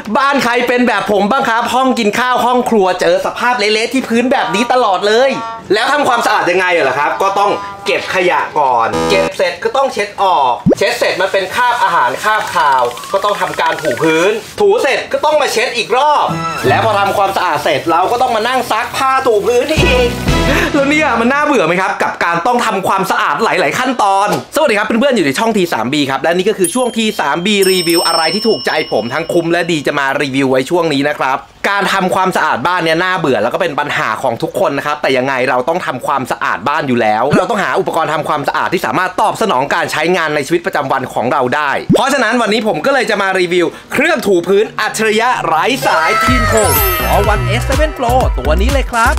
บ้านใครเป็นแบบผมบ้างครับห้องกินข้าวห้องครัวเจอสภาพเละๆที่พื้นแบบนี้ตลอดเลยแล้วทำความสะอาดยังไงเหรอครับก็ต้องเก็บขยะก่อนเก็บเสร็จก็ต้องเช็ดออกเช็ดเสร็จมันเป็นคราบอาหารคราบคาวก็ต้องทำการถูพื้นถูเสร็จก็ต้องมาเช็ดอีกรอบแล้วพอทำความสะอาดเสร็จเราก็ต้องมานั่งซักผ้าถูพื้นอีกแล้วเนี่ยมันน่าเบื่อไหมครับกับการต้องทำความสะอาดหลายๆขั้นตอนสวัสดีครับเพื่อนๆอยู่ในช่อง T3B ครับและนี่ก็คือช่วง T3B รีวิวอะไรที่ถูกใจผมทั้งคุ้มและดีจะมารีวิวไว้ช่วงนี้นะครับการทำความสะอาดบ้านเนี่ยน่าเบื่อแล้วก็เป็นปัญหาของทุกคนนะครับแต่ยังไงเราต้องทำความสะอาดบ้านอยู่แล้วเราต้องหาอุปกรณ์ทำความสะอาดที่สามารถตอบสนองการใช้งานในชีวิตประจำวันของเราได้เพราะฉะนั้นวันนี้ผมก็เลยจะมารีวิวเครื่องถูพื้นอัจฉริยะไร้สายทีนโคFloor 1 S7 Pro ตัวนี้เลยครับ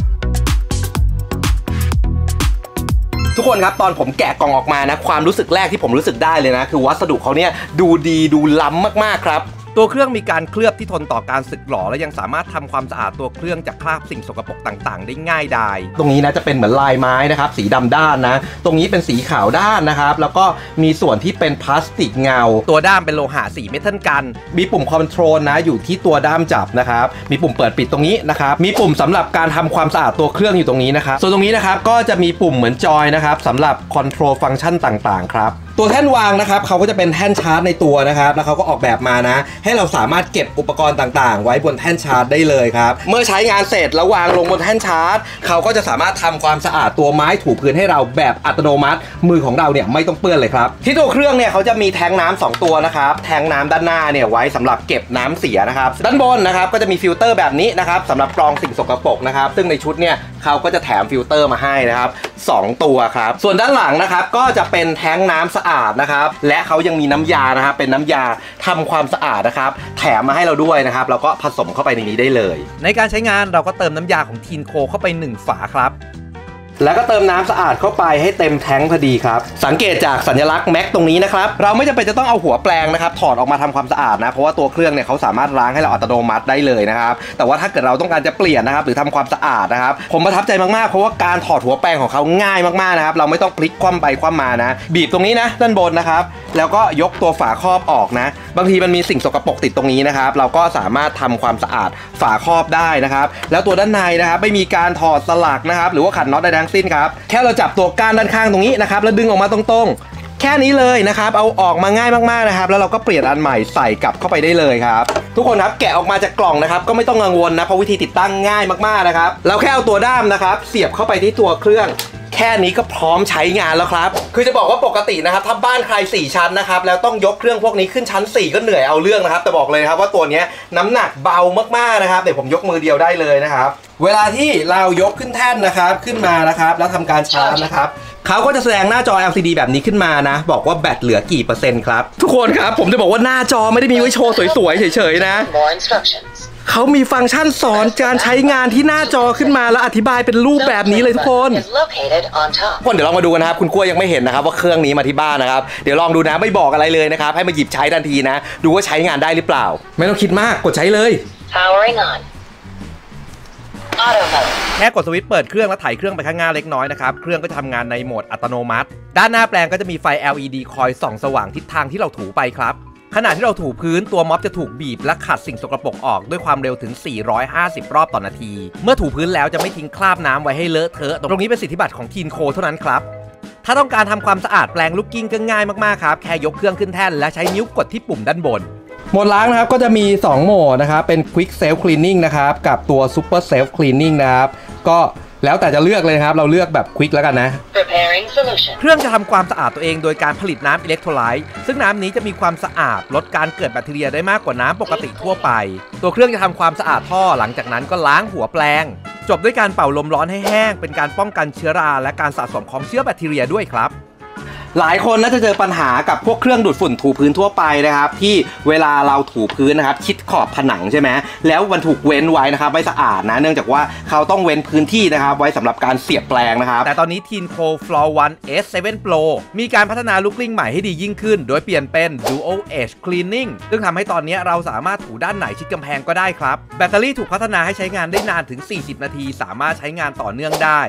ทุกคนครับตอนผมแกะกล่องออกมานะความรู้สึกแรกที่ผมรู้สึกได้เลยนะคือวัสดุเขาเนี่ยดูดีดูล้ำมากๆครับตัวเครื่องมีการเคลือบที่ทนต่อการสึกหรอและยังสามารถทำความสะอาดตัวเครื่องจากคราบสิ่งสกปรกต่างๆได้ง่ายดายตรงนี้นะจะเป็นเหมือนลายไม้นะครับสีดำด้านนะตรงนี้เป็นสีขาวด้านนะครับแล้วก็มีส่วนที่เป็นพลาสติกเงาตัวด้ามเป็นโลหะสีเมทัลกันมีปุ่มคอนโทรลนะอยู่ที่ตัวด้ามจับนะครับมีปุ่มเปิดปิดตรงนี้นะครับมีปุ่มสำหรับการทำความสะอาดตัวเครื่องอยู่ตรงนี้นะครับส่วนตรงนี้นะครับก็จะมีปุ่มเหมือนจอยนะครับสำหรับคอนโทรลฟังก์ชันต่างๆครับตัวแท่นวางนะครับเขาก็จะเป็นแท่นชาร์จในตัวนะครับแล้วเขาก็ออกแบบมานะให้เราสามารถเก็บอุปกรณ์ต่างๆไว้บนแท่นชาร์จได้เลยครับเมื่อใช้งานเสร็จแล้ววางลงบนแท่นชาร์จเขาก็จะสามารถทำความสะอาดตัวไม้ถูพื้นให้เราแบบอัตโนมัติมือของเราเนี่ยไม่ต้องเปื้อนเลยครับที่ตัวเครื่องเนี่ยเขาจะมีแทงน้ำ2ตัวนะครับแทงน้ำด้านหน้าเนี่ยไว้สำหรับเก็บน้ำเสียนะครับด้านบนนะครับก็จะมีฟิลเตอร์แบบนี้นะครับสำหรับกรองสิ่งสกปรกนะครับซึ่งในชุดเนี่ยเขาก็จะแถมฟิลเตอร์มาให้นะครับ2ตัวครับส่วนด้านหลังนะครับก็จะเป็นแทงน้ำสะอาดนะครับและเขายังมีน้ำยานะครับเป็นน้ำยาทำความสะอาดนะครับแถมมาให้เราด้วยนะครับเราก็ผสมเข้าไปในนี้ได้เลยในการใช้งานเราก็เติมน้ำยาของทีนโคเข้าไป1ฝาครับแล้วก็เติมน้ำสะอาดเข้าไปให้เต็มแท้งพอดีครับสังเกตจากสัญลักษณ์แม็กตรงนี้นะครับเราไม่จำเป็นจะต้องเอาหัวแปรงนะครับถอดออกมาทำความสะอาดนะเพราะว่าตัวเครื่องเนี่ยเขาสามารถล้างให้เราอัตโนมัติได้เลยนะครับแต่ว่าถ้าเกิดเราต้องการจะเปลี่ยนนะครับหรือทำความสะอาดนะครับผมประทับใจมากๆเพราะว่าการถอดหัวแปรงของเขาง่ายมากๆนะครับเราไม่ต้องพลิกคว่ำไปคว่ำมานะบีบตรงนี้นะด้านบนนะครับแล้วก็ยกตัวฝาครอบออกนะบางทีมันมีสิ่งสกปรกติดตรงนี้นะครับเราก็สามารถทำความสะอาดฝาครอบได้นะครับแล้วตัวด้านในนะครับไม่มีการถอดสลักนะครับหรือว่าขันน็อตใดทั้งสิ้นครับแค่เราจับตัวก้านด้านข้างตรงนี้นะครับแล้วดึงออกมาตรงๆแค่นี้เลยนะครับเอาออกมาง่ายมากๆนะครับแล้วเราก็เปลี่ยนอันใหม่ใส่กลับเข้าไปได้เลยครับทุกคนครับแกะออกมาจากกล่องนะครับก็ไม่ต้องกังวลนะเพราะวิธีติดตั้งง่ายมากๆนะครับเราแค่เอาตัวด้ามนะครับเสียบเข้าไปที่ตัวเครื่องแค่นี้ก็พร้อมใช้งานแล้วครับคือจะบอกว่าปกตินะครับถ้าบ้านใคร4ชั้นนะครับแล้วต้องยกเครื่องพวกนี้ขึ้นชั้น4ก็เหนื่อยเอาเรื่องนะครับแต่บอกเลยครับว่าตัวนี้น้ำหนักเบามากๆนะครับเดี๋ยวผมยกมือเดียวได้เลยนะครับเวลาที่เรายกขึ้นแท่นนะครับขึ้นมานะครับแล้วทำการชาร์จนะครับเขาก็จะแสดงหน้าจอ LCD แบบนี้ขึ้นมานะบอกว่าแบตเหลือกี่เปอร์เซ็นต์ครับทุกคนครับผมจะบอกว่าหน้าจอไม่ได้มีไว้โชว์สวยๆเฉยๆนะเขามีฟังก์ชันสอนการใช้งานที่หน้าจอขึ้นมาแล้วอธิบายเป็นรูปแบบนี้เลยทุกคนเดี๋ยวลองมาดูกันนะครับคุณกล้วยยังไม่เห็นนะครับว่าเครื่องนี้มาที่บ้านนะครับเดี๋ยวลองดูนะไม่บอกอะไรเลยนะครับให้มาหยิบใช้ทันทีนะดูว่าใช้งานได้หรือเปล่าไม่ต้องคิดมากกดใช้เลยแค่กดสวิตช์เปิดเครื่องแล้วถ่ายเครื่องไปข้างหน้าเล็กน้อยนะครับเครื่องก็จะทำงานในโหมดอัตโนมัติด้านหน้าแปลงก็จะมีไฟ LED คอยส่องสว่างทิศทางที่เราถูไปครับขณะที่เราถูพื้นตัวม็อบจะถูกบีบและขัดสิ่งสกปรกออกด้วยความเร็วถึง450รอบต่อนาทีเมื่อถูพื้นแล้วจะไม่ทิ้งคราบน้ำไว้ให้เลอะเทอะตรงนี้เป็นสิทธิบัตรของทีนโคเท่านั้นครับถ้าต้องการทำความสะอาดแปลงลูกกิ้งก็ง่ายมากๆครับแค่ยกเครื่องขึ้นแท่นและใช้นิ้วกดที่ปุ่มด้านบนโหมดล้างนะครับก็จะมี2โหมดนะครับเป็น Quick Self Cleaning นะครับกับตัว Super Self Cleaning นะครับก็แล้วแต่จะเลือกเลยครับเราเลือกแบบควิกแล้วกันนะเครื่องจะทำความสะอาดตัวเองโดยการผลิตน้ำอิเล็กโทรไลต์ซึ่งน้ำนี้จะมีความสะอาดลดการเกิดแบคทีเรียได้มากกว่าน้ำปกติทั่วไปตัวเครื่องจะทำความสะอาดท่อหลังจากนั้นก็ล้างหัวแปลงจบด้วยการเป่าลมร้อนให้แห้งเป็นการป้องกันเชื้อราและการสะสมของเชื้อแบคทีเรียด้วยครับ หลายคนน่าจะเจอปัญหากับพวกเครื่องดูดฝุ่นถูพื้นทั่วไปนะครับที่เวลาเราถูพื้นนะครับชิดขอบผนังใช่ไหมแล้วมันถูกเว้นไว้นะครับไม่สะอาดนะเนื่องจากว่าเขาต้องเว้นพื้นที่นะครับไว้สำหรับการเสียบแปลงนะครับแต่ตอนนี้ TeamCo Floor 1 S7 Pro มีการพัฒนาลูกกลิ้งใหม่ให้ดียิ่งขึ้นโดยเปลี่ยนเป็น Dual Edge Cleaning ซึ่งทำให้ตอนนี้เราสามารถถูด้านไหนชิดกำแพงก็ได้ครับแบตเตอรี่ถูกพัฒนาให้ใช้งานได้นานถึง40นาทีสามารถใช้งานต่อเนื่องได้แ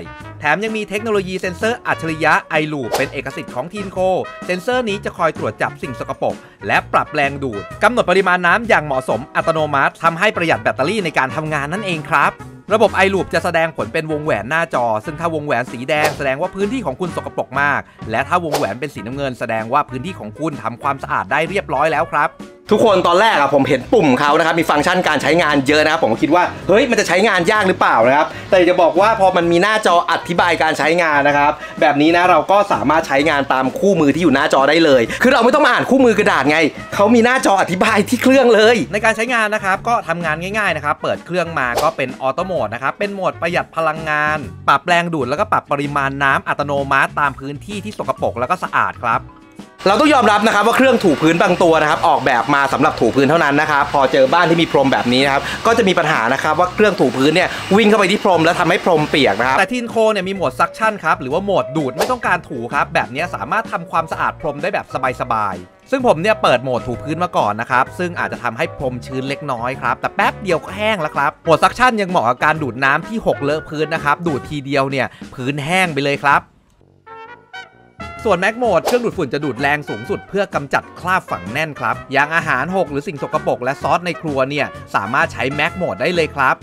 แถมยังมีเทคโนโลยีเซ็นเซอร์อัจฉริยะ iLoop เป็นเอกสิทธิ์ของทีนโคเซ็นเซอร์นี้จะคอยตรวจจับสิ่งสกปรกและปรับแรงดูดกำหนดปริมาณน้ำอย่างเหมาะสมอัตโนมัติทำให้ประหยัดแบตเตอรี่ในการทำงานนั่นเองครับระบบ iLoop จะแสดงผลเป็นวงแหวนหน้าจอซึ่งถ้าวงแหวนสีแดงแสดงว่าพื้นที่ของคุณสกปรกมากและถ้าวงแหวนเป็นสีน้ำเงินแสดงว่าพื้นที่ของคุณทำความสะอาดได้เรียบร้อยแล้วครับทุกคนตอนแรกอะผมเห็นปุ่มเขานะครับมีฟังก์ชันการใช้งานเยอะนะครับผมก็คิดว่าเฮ้ยมันจะใช้งานยากหรือเปล่านะครับแต่จะบอกว่าพอมันมีหน้าจออธิบายการใช้งานนะครับแบบนี้นะเราก็สามารถใช้งานตามคู่มือที่อยู่หน้าจอได้เลยคือเราไม่ต้องมาอ่านคู่มือกระดาษไงเขามีหน้าจออธิบายที่เครื่องเลยในการใช้งานนะครับก็ทำงานง่ายๆนะครับเปิดเครื่องมาก็เป็นออโตโหมดนะครับเป็นโหมดประหยัดพลังงานปรับแรงดูดแล้วก็ปรับปริมาณน้ำอัตโนมัติตามพื้นที่ที่สกปรกแล้วก็สะอาดครับเราต้องยอมรับนะครับว่าเครื่องถูพื้นบางตัวนะครับออกแบบมาสำหรับถูพื้นเท่านั้นนะครับพอเจอบ้านที่มีพรมแบบนี้นะครับก็จะมีปัญหานะครับว่าเครื่องถูพื้นเนี่ยวิ่งเข้าไปที่พรมแล้วทำให้พรมเปียกนะครับแต่ทีนโคเนี่ยมีโหมดซักชั่นครับหรือว่าโหมดดูดไม่ต้องการถูครับแบบนี้สามารถทำความสะอาดพรมได้แบบสบายๆซึ่งผมเนี่ยเปิดโหมดถูพื้นมาก่อนนะครับซึ่งอาจจะทำให้พรมชื้นเล็กน้อยครับแต่แป๊บเดียวก็แห้งแล้วครับโหมดซักชั่นยังเหมาะกับการดูดน้ำที่หกเลอะพื้นนะครับดูดทีเดียวเนี่ยพื้นแห้งไปเลยครับส่วนแม็กโหมดเครื่องดูดฝุ่นจะดูดแรงสูงสุดเพื่อกำจัดคราบฝังแน่นครับอย่างอาหารหกหรือสิ่งสกปรกและซอสในครัวเนี่ยสามารถใช้แม็กโหมดได้เลยครับ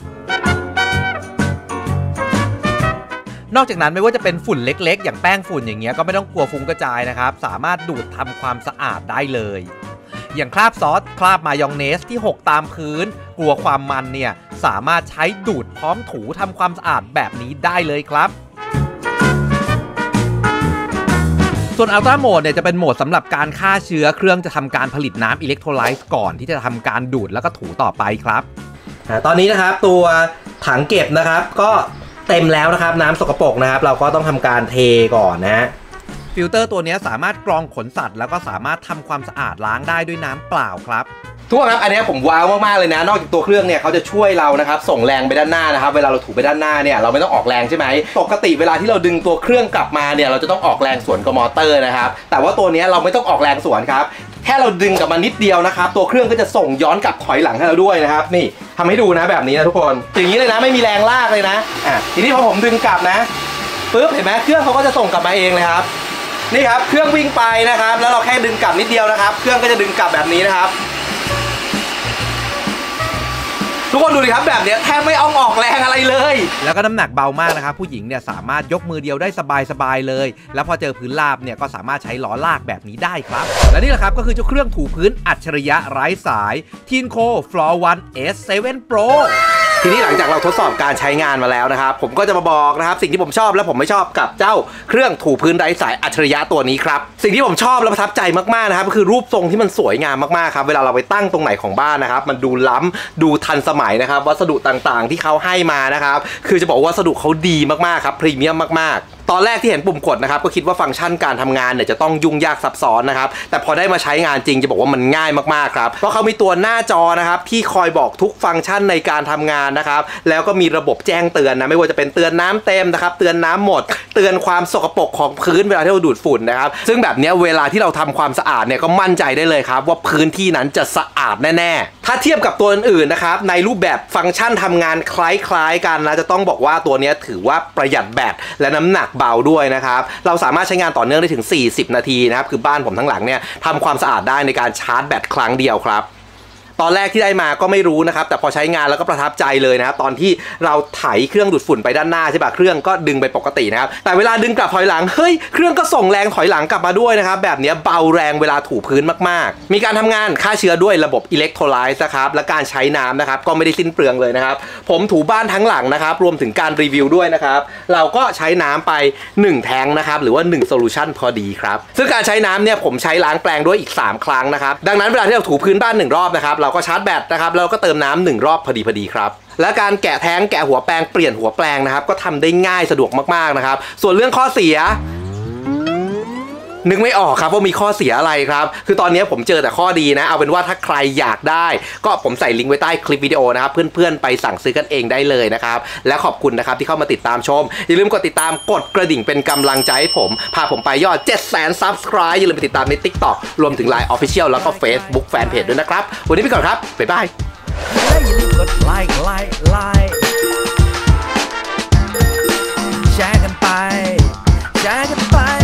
นอกจากนั้นไม่ว่าจะเป็นฝุ่นเล็กๆอย่างแป้งฝุ่นอย่างเงี้ยก็ไม่ต้องกลัวฟุ้งกระจายนะครับสามารถดูดทำความสะอาดได้เลยอย่างคราบซอสคราบมายองเนสที่หกตามพื้นกลัวความมันเนี่ยสามารถใช้ดูดพร้อมถูทำความสะอาดแบบนี้ได้เลยครับส่วนอัลตร้าโหมดเนี่ยจะเป็นโหมดสำหรับการฆ่าเชื้อเครื่องจะทำการผลิตน้ำอิเล็กโทรไลต์ก่อนที่จะทำการดูดแล้วก็ถูต่อไปครับตอนนี้นะครับตัวถังเก็บนะครับก็เต็มแล้วนะครับน้ำสกปรกนะครับเราก็ต้องทำการเทก่อนนะฟิลเตอร์ตัวนี้สามารถกรองขนสัตว์แล้วก็สามารถทำความสะอาดล้างได้ด้วยน้ำเปล่าครับทุกคนครับอันนี้ผมว้าวมากๆเลยนะนอกจากตัวเครื่องเนี่ยเขาจะช่วยเรานะครับส่งแรงไปด้านหน้านะครับเวลาเราถูไปด้านหน้าเนี่ยเราไม่ต้องออกแรงใช่ไหมปกติเวลาที่เราดึงตัวเครื่องกลับมาเนี่ยเราจะต้องออกแรงสวนกับมอเตอร์นะครับแต่ว่าตัวนี้เราไม่ต้องออกแรงสวนครับแค่เราดึงกลับมานิดเดียวนะครับตัวเครื่องก็จะส่งย้อนกลับถอยหลังให้เราด้วยนะครับนี่ทำให้ดูนะแบบนี้นะทุกคนอย่างนี้เลยนะไม่มีแรงลากเลยนะทีนี้พอผมดึงกลับนะปึ๊บเห็นไหมเครื่องเขาก็จะส่งกลับมาเองเลยครับนี่ครับเครื่องวิ่งไปนะครับแล้วเราแค่ดึงกลับนิดเดียวนะครับเครื่องก็จะดึงกลับแบบนี้นะครับทุกคนดูดิครับแบบนี้แทบไม่เอาออกแรงอะไรเลยแล้วก็น้ำหนักเบามากนะครับผู้หญิงเนี่ยสามารถยกมือเดียวได้สบายๆเลยแล้วพอเจอพื้นราบเนี่ยก็สามารถใช้ล้อลากแบบนี้ได้ครับและนี่แหละครับก็คือเจ้าเครื่องถูพื้นอัจฉริยะไร้สาย TINCO Floor One S7 Pro ทีนี้หลังจากเราทดสอบการใช้งานมาแล้วนะครับผมก็จะมาบอกนะครับสิ่งที่ผมชอบและผมไม่ชอบกับเจ้าเครื่องถูพื้นไร้สายอัจฉริยะตัวนี้ครับสิ่งที่ผมชอบและประทับใจมากๆนะครับก็คือรูปทรงที่มันสวยงามมากๆครับเวลาเราไปตั้งตรงไหนของบ้านนะครับมันดูล้ำดูทันสมัยนะครับวัสดุต่างๆที่เขาให้มานะครับคือจะบอกว่าวัสดุเขาดีมากๆครับพรีเมียมมากๆตอนแรกที่เห็นปุ่มกดนะครับก็คิดว่าฟังก์ชันการทำงานเนี่ยจะต้องยุ่งยากซับซ้อนนะครับแต่พอได้มาใช้งานจริงจะบอกว่ามันง่ายมากๆครับเพราะเขามีตัวหน้าจอนะครับที่คอยบอกทุกฟังก์ชันในการทำงานนะครับแล้วก็มีระบบแจ้งเตือนนะไม่ว่าจะเป็นเตือนน้ำเต็มนะครับเตือนน้ำหมดเตือนความสกปรกของพื้นเวลาที่เราดูดฝุ่นนะครับซึ่งแบบนี้เวลาที่เราทำความสะอาดเนี่ยก็มั่นใจได้เลยครับว่าพื้นที่นั้นจะสะอาดแน่ๆถ้าเทียบกับตัวอื่นๆนะครับในรูปแบบฟังก์ชันทำงานคล้ายๆกันนะจะต้องบอกว่าตัวนี้ถือว่าประหยัดแบตและน้ำหนักเบาด้วยนะครับเราสามารถใช้งานต่อเนื่องได้ถึง40นาทีนะครับคือบ้านผมทั้งหลังเนี่ยทำความสะอาดได้ในการชาร์จแบตครั้งเดียวครับตอนแรกที่ได้มาก็ไม่รู้นะครับแต่พอใช้งานแล้วก็ประทับใจเลยนะครับตอนที่เราไถเครื่องดูดฝุ่นไปด้านหน้าใช่ป่ะเครื่องก็ดึงไปปกตินะครับแต่เวลาดึงกลับถอยหลังเฮ้ยเครื่องก็ส่งแรงถอยหลังกลับมาด้วยนะครับแบบนี้เบาแรงเวลาถูพื้นมากๆมีการทำงานฆ่าเชื้อด้วยระบบอิเล็กโทรไลต์นะครับและการใช้น้ำนะครับก็ไม่ได้สิ้นเปลืองเลยนะครับผมถูบ้านทั้งหลังนะครับรวมถึงการรีวิวด้วยนะครับเราก็ใช้น้ำไป1แทงนะครับหรือว่า1โซลูชันพอดีครับซึ่งการใช้น้ำเนี่ยผมใช้ล้างแปลงด้วยอีก3ครั้งนะครับดังนั้นเวลาที่เราถูพื้นบ้าน1รอบนะครับเราก็ชาร์จแบตนะครับแล้วก็เติมน้ำ1รอบพอดีครับและการแกะแท้งแกะหัวแปลงเปลี่ยนหัวแปลงนะครับก็ทำได้ง่ายสะดวกมากๆนะครับส่วนเรื่องข้อเสียนึกไม่ออกครับว่ามีข้อเสียอะไรครับคือตอนนี้ผมเจอแต่ข้อดีนะเอาเป็นว่าถ้าใครอยากได้ก็ผมใส่ลิงก์ไว้ใต้คลิปวิดีโอนะครับเพื่อนๆไปสั่งซื้อกันเองได้เลยนะครับและขอบคุณนะครับที่เข้ามาติดตามชมอย่าลืมกดติดตามกดกระดิ่งเป็นกำลังใจให้ผมพาผมไปยอด 700,000 Subscribe อย่าลืมไปติดตามใน TikTok รวมถึง Line Official แล้วก็ Facebook Fanpage ด้วยนะครับวันนี้ไปก่อนครับบ๊ายบายอย่าลืมกดไลค์แชร์กันไป